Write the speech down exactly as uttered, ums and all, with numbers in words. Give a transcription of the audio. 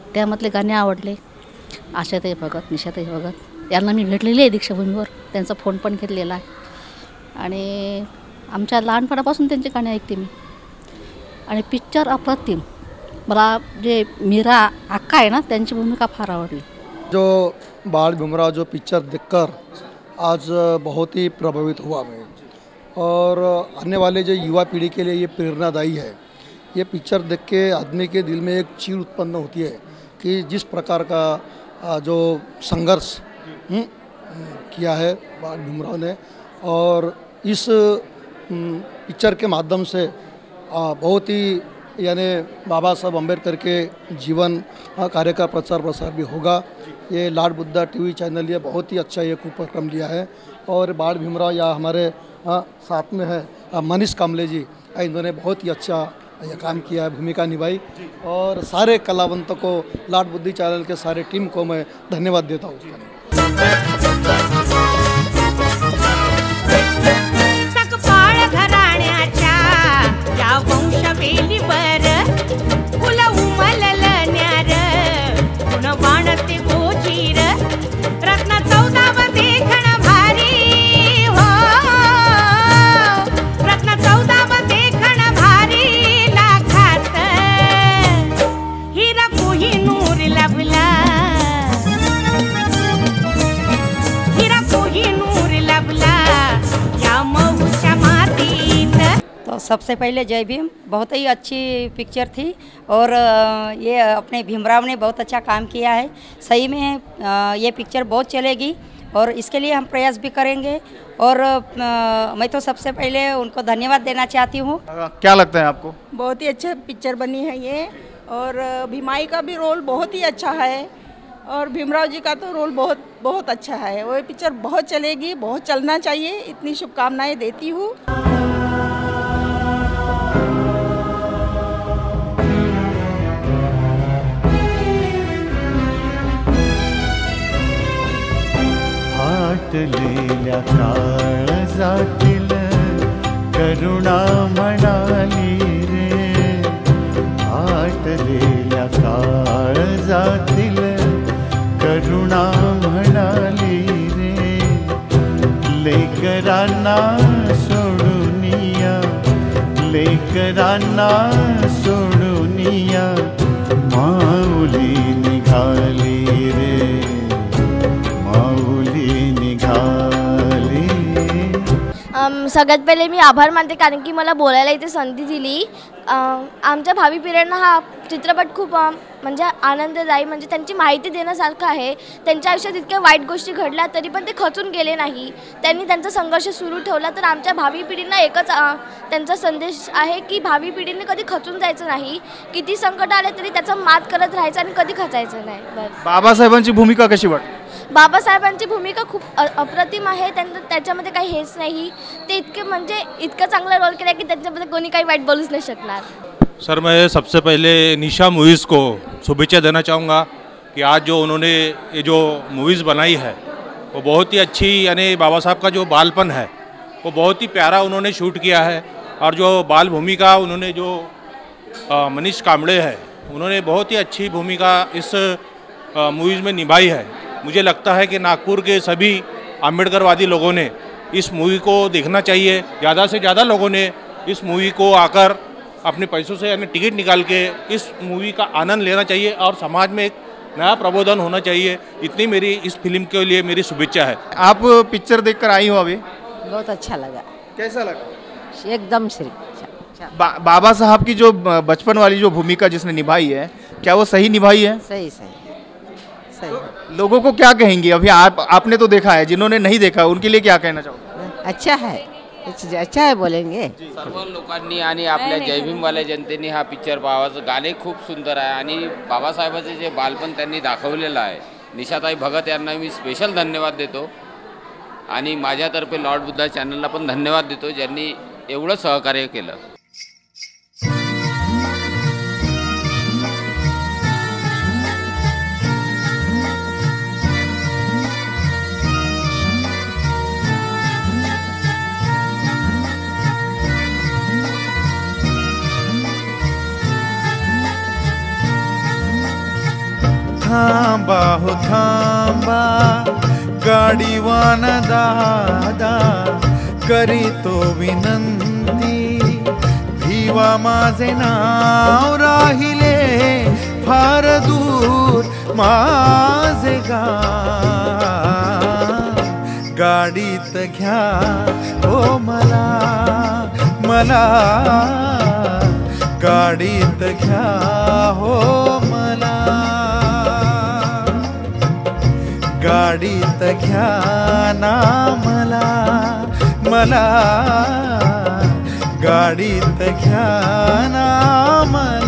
त्यामधले गाणे आवडले. आशाताई भगत, निशाताई भगत यांना मी भेटलेली आहे दीक्षाभूमीवर, त्यांचा फोन पण घेतलेला आहे आणि आमच्या लहानपणापासून त्यांचे गाणे ऐकते मी. आणि पिक्चर अप्रतिम. मला जे मीरा अक्का आहे ना, त्यांची भूमिका फार आवडली. जो बाल भीमराव जो पिक्चर देखकर आज बहुत ही प्रभावित हुआ मैं, और आने वाले जो युवा पीढ़ी के लिए ये प्रेरणादायी है. ये पिक्चर देख के आदमी के दिल में एक चीर उत्पन्न होती है कि जिस प्रकार का जो संघर्ष किया है बाल भीमराव ने, और इस पिक्चर के माध्यम से बहुत ही यानी बाबा साहब अम्बेडकर के जीवन कार्य का प्रचार प्रसार भी होगा. ये लाड बुद्धा टीवी चैनल ये बहुत ही अच्छा ये उपक्रम लिया है. और बाल भीमराव या हमारे हाँ साथ में है मनीष कामले जी, इन्होंने बहुत ही अच्छा यह काम किया है, भूमिका निभाई. और सारे कलावंतों को, लाड बुद्धि चैनल के सारे टीम को मैं धन्यवाद देता हूँ. सबसे पहले जय भीम, बहुत ही अच्छी पिक्चर थी और ये अपने भीमराव ने बहुत अच्छा काम किया है. सही में ये पिक्चर बहुत चलेगी और इसके लिए हम प्रयास भी करेंगे. और मैं तो सबसे पहले उनको धन्यवाद देना चाहती हूँ. क्या लगता है आपको? बहुत ही अच्छा पिक्चर बनी है ये, और भीमाई का भी रोल बहुत ही अच्छा है और भीमराव जी का तो रोल बहुत बहुत अच्छा है. वो पिक्चर बहुत चलेगी, बहुत चलना चाहिए. इतनी शुभकामनाएँ देती हूँ. लेल्या काळजातील करुणा म्हणाली रे, आटलेल्या काळजातील करुणा म्हणाली रे. लेकरांना सोडूनिया, लेकरांना सोडूनिया माऊली निघाली रे, माऊली निघाली. सगळ्यात पहिले मी आभार मानते कारण की मला बोलायला इथे संधी दिली. आमच्या भावी पिढ्यांना हा चित्रपट खूप म्हणजे आनंददायी, म्हणजे त्यांची माहिती देण्यासारखं आहे. त्यांच्या आयुष्यात इतक्या वाईट गोष्टी घडल्या तरी पण ते खचून गेले नाही. त्यांनी त्यांचा संघर्ष सुरू ठेवला. तर आमच्या भावी पिढींना एकच त्यांचा संदेश आहे की भावी पिढींनी कधी खचून जायचं नाही. किती संकट आले तरी त्याचा मात करत राहायचं आणि कधी खचायचं नाही. बस. बाबासाहेबांची भूमिका कशी वाटते? बाबासाहेबांची भूमिका खूप अप्रतिम आहे. त्यांचं त्याच्यामध्ये काही हेच नाही. ते इतके म्हणजे इतका चांगला रोल केला की त्यांच्यामध्ये कोणी काही वाईट बोलूच नाही शकणार. सर, मैं सबसे पहले निशा मूवीज़ को शुभेच्छा देना चाहूँगा कि आज जो उन्होंने ये जो मूवीज़ बनाई है वो बहुत ही अच्छी, यानी बाबा साहब का जो बालपन है वो बहुत ही प्यारा उन्होंने शूट किया है. और जो बाल भूमिका उन्होंने जो मनीष कामड़े है, उन्होंने बहुत ही अच्छी भूमिका इस मूवीज़ में निभाई है. मुझे लगता है कि नागपुर के सभी अम्बेडकरवादी लोगों ने इस मूवी को देखना चाहिए. ज़्यादा से ज़्यादा लोगों ने इस मूवी को आकर अपने पैसों से यानी टिकट निकाल के इस मूवी का आनंद लेना चाहिए और समाज में एक नया प्रबोधन होना चाहिए. इतनी मेरी इस फिल्म के लिए मेरी शुभेच्छा है. आप पिक्चर देखकर आई हो अभी? बहुत अच्छा लगा. कैसा लगा? एकदम श्री बा, बाबा साहब की जो बचपन वाली जो भूमिका जिसने निभाई है, क्या वो सही निभाई है? सही सही सही. तो लोगों को क्या कहेंगे? अभी आप आपने तो देखा है, जिन्होंने नहीं देखा उनके लिए क्या कहना चाहोगे? अच्छा है, अच्छा है बोलेंगे. सर्व लोकांनी आणि आपल्या जय भीमवाल्या जनतेने हा पिक्चर पाहावा. गाणे खूप सुंदर आहे आणि बाबासाहेबांचे जे बालपण त्यांनी दाखवलेलं आहे, निशाताई भगत यांना मी स्पेशल धन्यवाद देतो. आणि माझ्यातर्फे लॉर्ड बुद्धा चॅनलला पण धन्यवाद देतो ज्यांनी एवढं सहकार्य केलं. थांबा हो थांबा गाडीवान दादा करीतो विनंती भिवा माझे नाव राहिले फार दूर माझे गाव गाडीत घ्या हो मला मला गाडीत घ्या हो मला गाडीत घ्या ना मला मला गाडीत घ्या ना मला